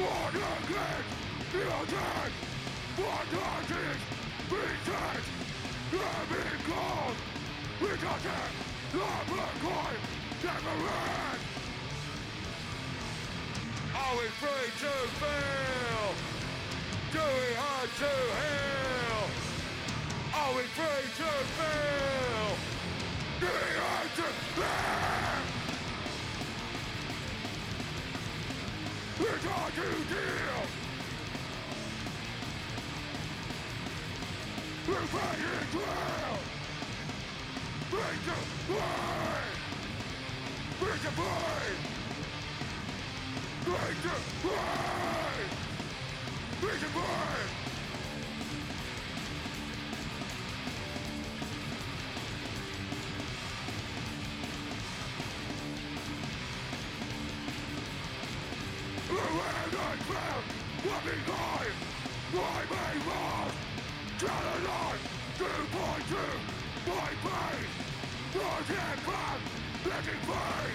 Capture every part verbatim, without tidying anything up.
Born again, you're dead. What does it reset? Living cold, redundant, never going, never end. Are we free to feel? Do we have to heal? Are we free to feel? Do we have to feel? It's hard to deal. We're fighting trail. Bring the pain. Bring the pain. Bring the pain. Bring the pain. When I found what behind my main loss, Challenge two point two, my pain, was in back, letting free.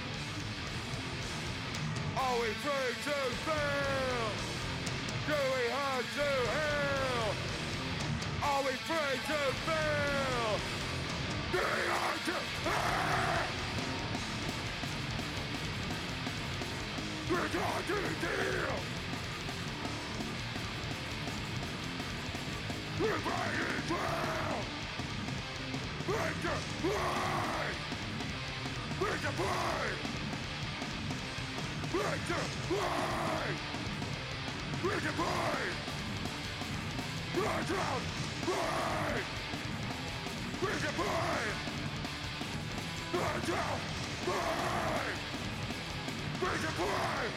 Are we free to feel? Do we have to heal? Are we free to feel? Do we have to heal? It's hard to deal. We're fighting trail. Break the pain. Break the pain. Break the pain. Break the pain. Rise out. Pain. Break the pain. Rise out. Pain. Break the pain!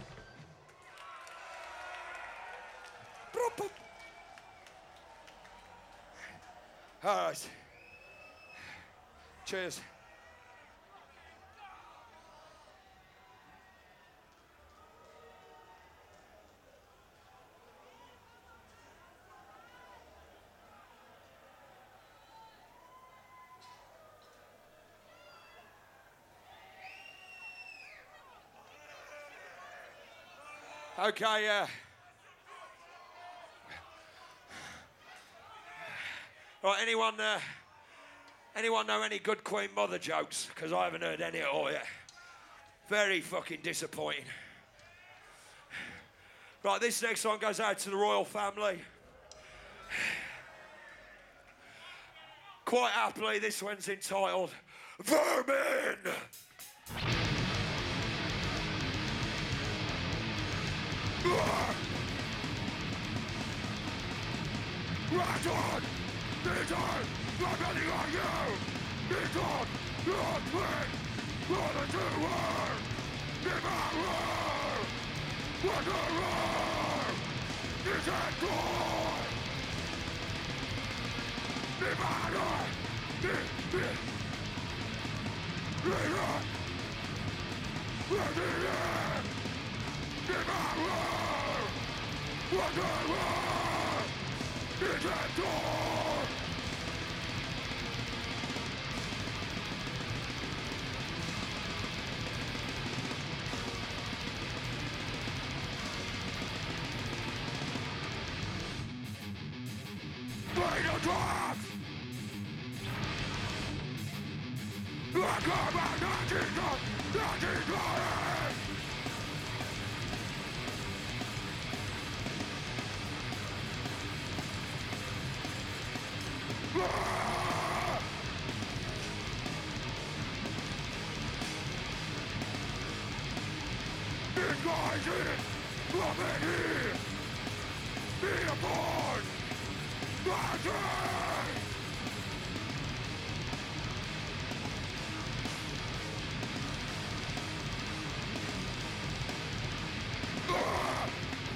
All right. Cheers. Okay, uh... right, anyone, uh... anyone know any good Queen Mother jokes? Because I haven't heard any at all yet. Very fucking disappointing. Right, this next one goes out to the royal family. Quite happily, this one's entitled Vermin! Right on! This on! I'm running on you! This on! Your twin! For the two world! Devour! What a roar! Is that good? Devour! This, this! Leader! Let it in! Devour! What a roar! Is that good? Bring the drugs! I got my Nazi drugs! Nazi drugs! Ah! These guys in it! Love it here! Be aboard! Magic! Ah!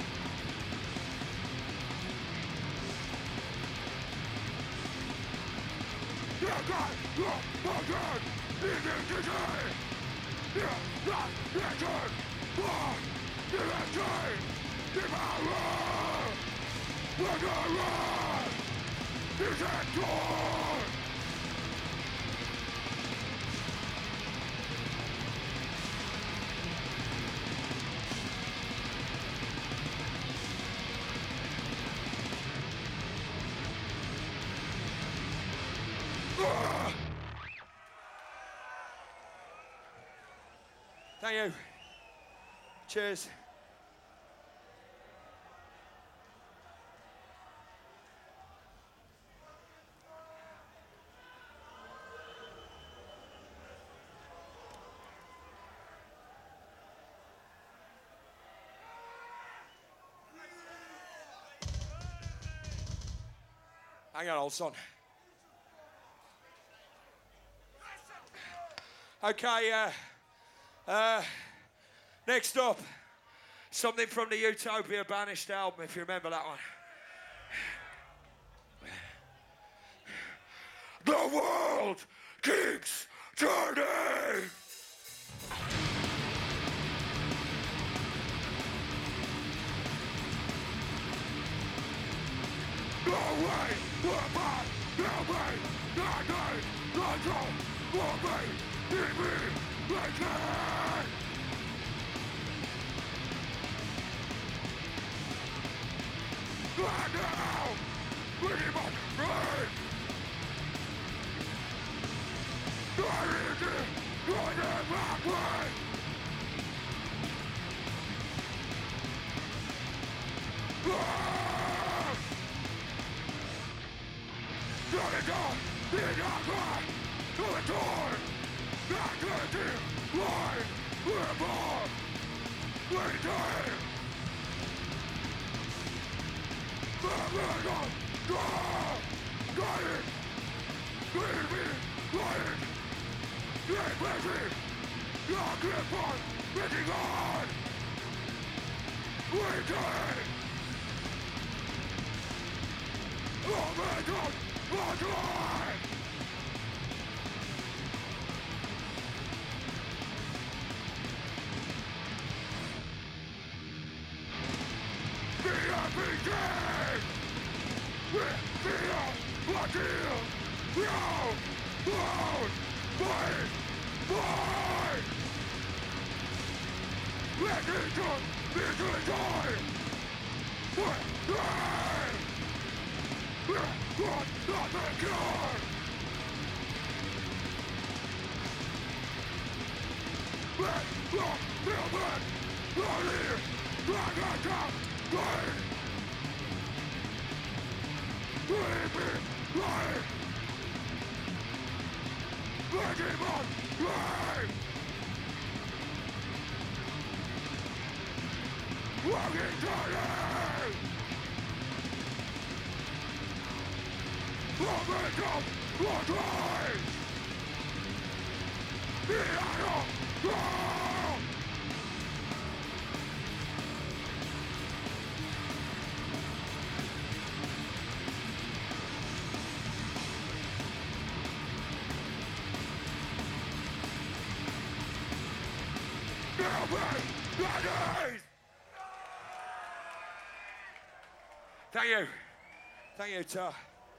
You got your budget! Even today! You're not Richard! Born! Direction! Devour! Murderer! Is that door? Thank you. Cheers. Hang on, old son. Okay, uh, uh, next up, something from the Utopia Banished album, if you remember that one. The world keeps turning! No way, we're back, no way, no day, no time, no way, give me, like that! Right now, pretty much right! Trying to go the back way! Ah! Shut it down! In your mind! To the door! Not to the line! We're born! We're dying! We're not! Go! Got it! Leave me! Lying! Get busy! Your grip on! Getting on! We're dying! Oh my God! Oh God! The R P G! With the Ordeal! No! Won't! Fight! Fight! Let it go! Let it die! What? Die! God, not the cure! Let go! Feel bad! Not here! Not got time! Right! Leave me! Right! Let him on! Right! Walking tired! Momentum! One rise! The idol! Go! Now me! The knees! Thank you. Thank you, Tar.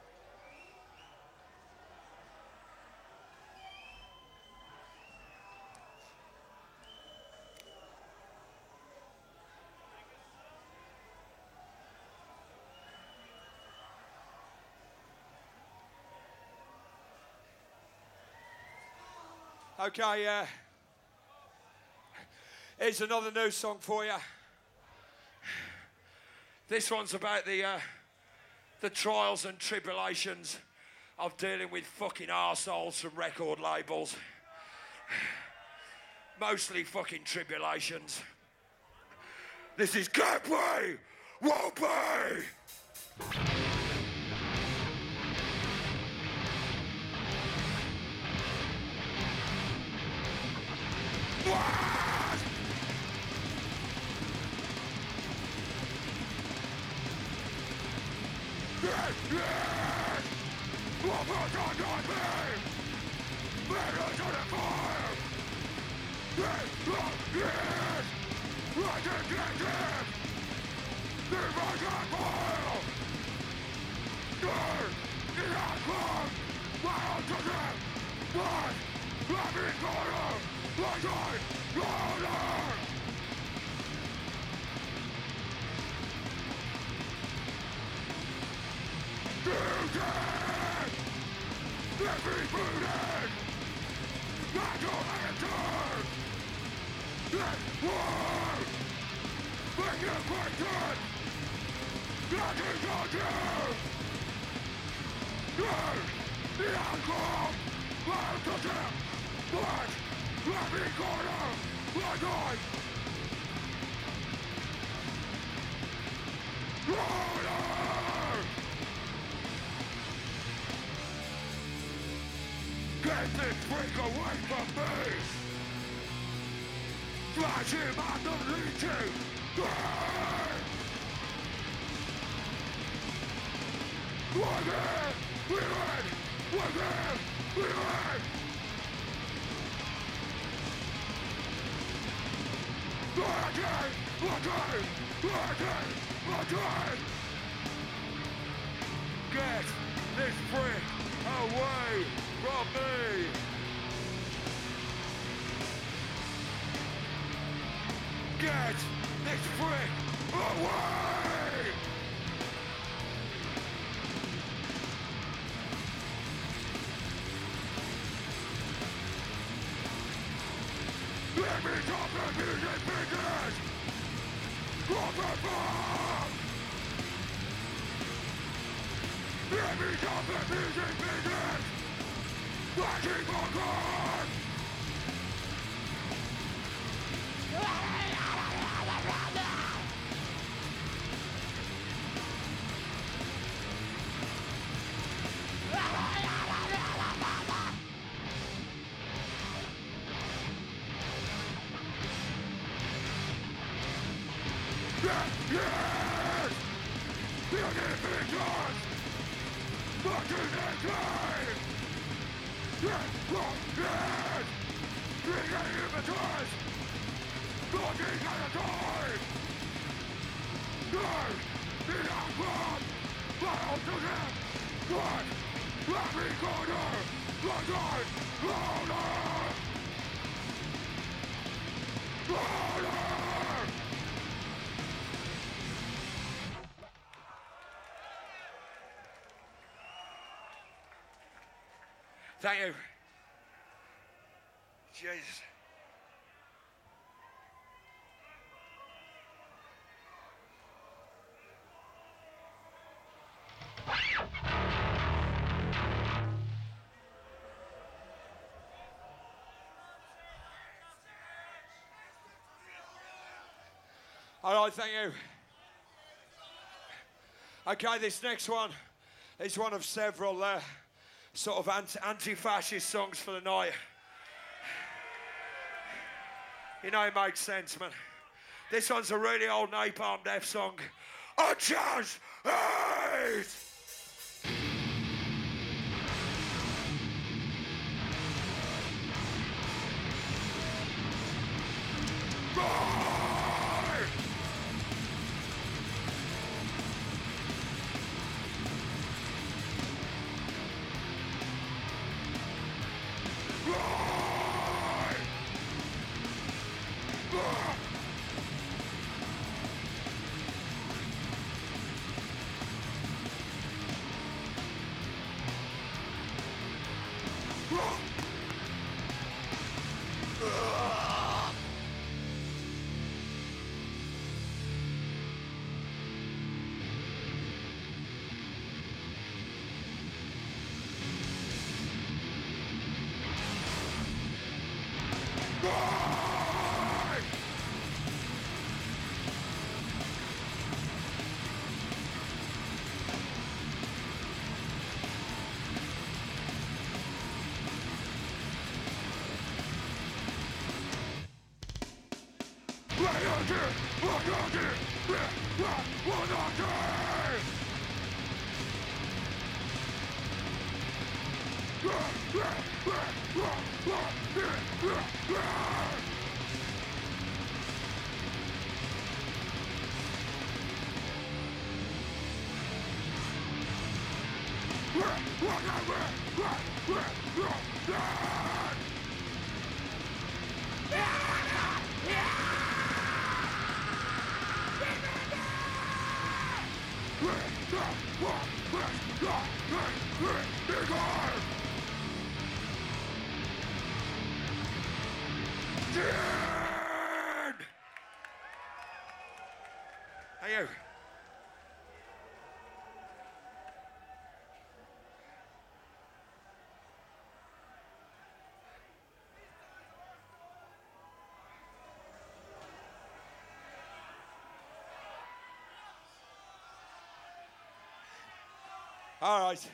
Okay, uh, here's another new song for you. This one's about the uh, the trials and tribulations of dealing with fucking arseholes from record labels. Mostly fucking tribulations. This is Can't Be, Won't Be! What? Yes, yes! What was on me? Better to the fire! Yes, yes, yes! Right and get it! Leave my gun fire! Turn! Get out from! My own to them! What? Let me corner! Like I corner! Music! Let me boot it! Not your answer! Nothing's on you! You're the outcome! I'm the death! But let me corner! Like I! Corner! Get this freak away from me! Flash him on the leeching! We're there! We win! We're there! We win! Again! Again! Again! Again! Get this freak away from me! Get this freak away! Let me drop the music fingers! Drop the bomb! Let me drop the music fingers! Flashing for God! Yes! Beauty pictures! Fucking insane! Yes! Well, yes! Creating images! Looking at a time! Yes! The outcome! Battle to death! What? Let me corner! The time! Louder! Louder! Thank you. Jesus. All right, thank you. Okay, this next one is one of several uh, sort of anti- anti-fascist songs for the night. You know, it makes sense, man. This one's a really old Napalm Death song. I just hate! Hey, you. All right.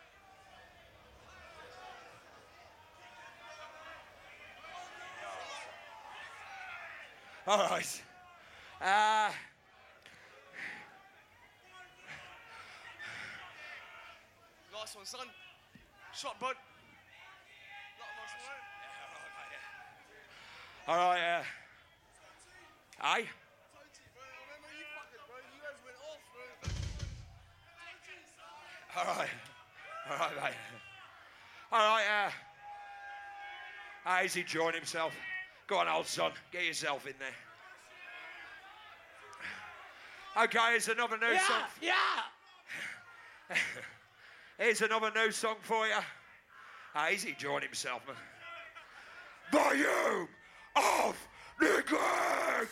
All right. Uh, nice one, son. Shot, bud. All right. Uh, aye. Remember you fucking, bro. You guys went off, bro. All right. All right, mate. All right. Uh, uh, he's enjoying himself. Go on, old son. Get yourself in there. Okay, here's another new Yeah, song. yeah. Here's another new song for you. Ah, he's enjoying himself, man. Volume of neglect!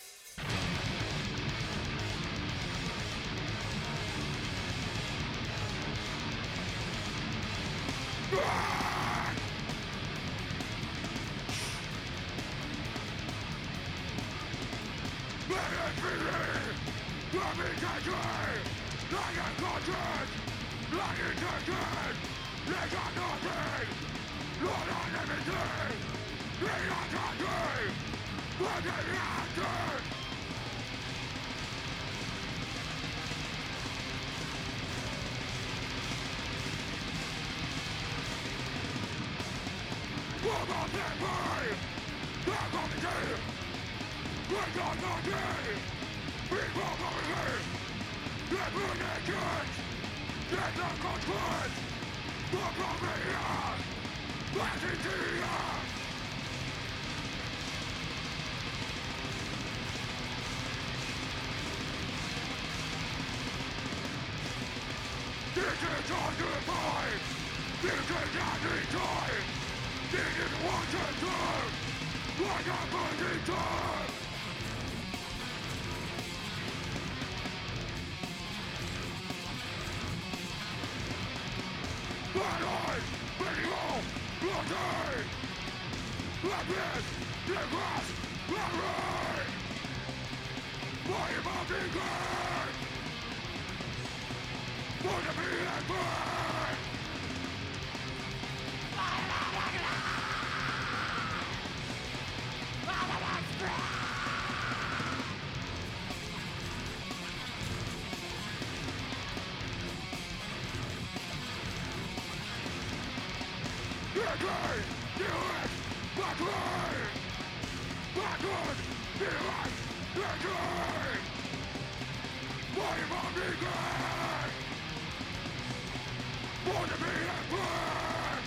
Ah! Let it be! Let me touch it! Like a conscience! Like intention! They got nothing! Not on everything! They are touching! But they acting! What about that boy? They're coming to you! We got nothing! People coming in! They're doing their kids! They're not consequence! They're coming here! Let's into you! This is all your mind! This is not the time! This is what you do! Like a burning time! But I, video, bloody! Like this, the grass, the rain! Why am I being good? Want to be like mine! Again, do it, but right! Backward, do it, again! Why am I being good? Want to be like mine!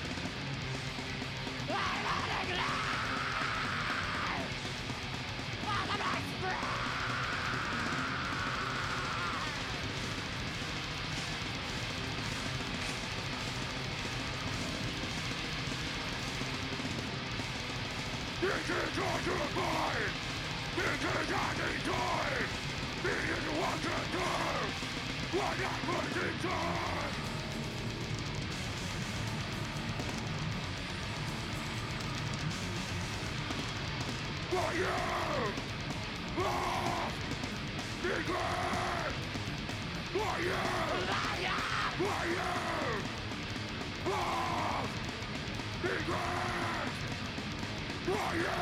This is all your mind! This is any time! This is what you do! What I put inside! For you! Love! Regret! For you! For you! Love! Regret! For you!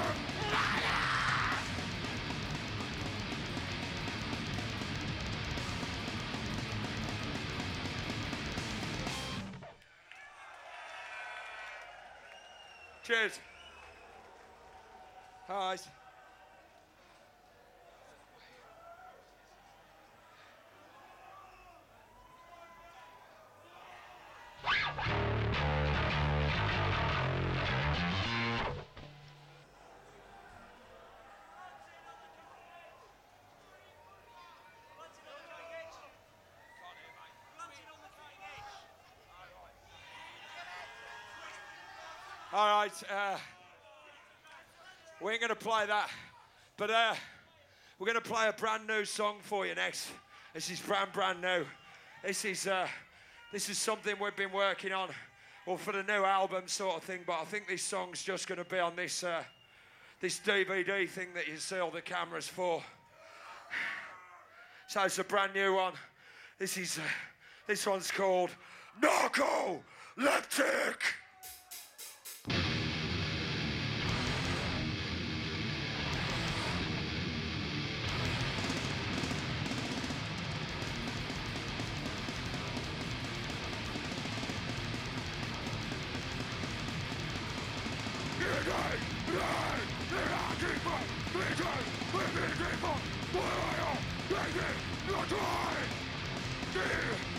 Cheers. Hi. All right, uh, we ain't gonna play that, but uh, we're gonna play a brand new song for you next. This is brand brand new. This is uh, this is something we've been working on, well, for the new album sort of thing. But I think this song's just gonna be on this uh, this D V D thing that you see all the cameras for. So it's a brand new one. This is uh, This one's called Narcoleptic. Yeah.